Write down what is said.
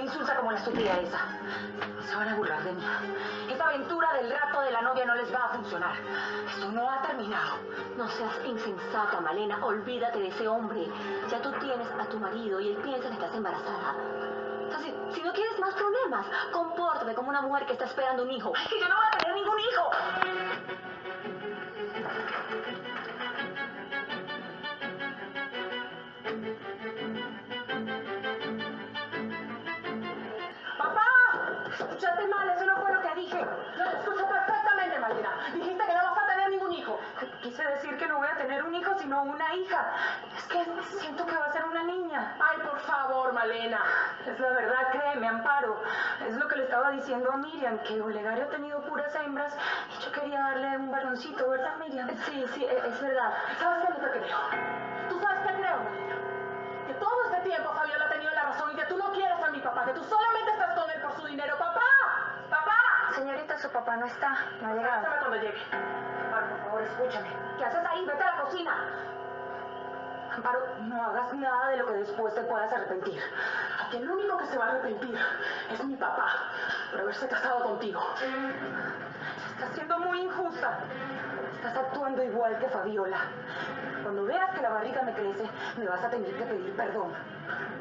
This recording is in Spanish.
insulsa como la estúpida esa. Se van a burlar de mí. Esta aventura del rato de la novia no les va a funcionar. Esto no ha terminado. No seas insensata, Malena. Olvídate de ese hombre. Ya tú tienes a tu marido y él piensa que estás embarazada. O sea, si no quieres más problemas, compórtate como una mujer que está esperando un hijo. ¡Que yo no voy a tener ningún hijo! Escuchaste mal, eso no fue lo que dije. Yo te escucho perfectamente, Malena. Dijiste que no vas a tener ningún hijo. Quise decir que no voy a tener un hijo, sino una hija. Es que siento que va a ser una niña. Ay, por favor, Malena. Es la verdad, créeme, Amparo. Es lo que le estaba diciendo a Miriam, que Olegario ha tenido puras hembras y yo quería darle un varoncito, ¿verdad, Miriam? Sí, es verdad. ¿Sabes qué es lo que creo? ¿Tú sabes qué creo, Malena? Que todo este tiempo Fabiola ha tenido la razón y que tú no quieres a mi papá, que tú solamente estás con él por su dinero. ¡Papá! ¡Papá! Señorita, su papá no está. No ha llegado. Avísame cuando llegue. Amparo, por favor, escúchame. ¿Qué haces ahí? Vete a la cocina. Amparo, no hagas nada de lo que después te puedas arrepentir. Aquí el único que se va a arrepentir es mi papá por haberse casado contigo. Estás siendo muy injusta. Estás actuando igual que Fabiola. Cuando veas que la barriga me crece, me vas a tener que pedir perdón.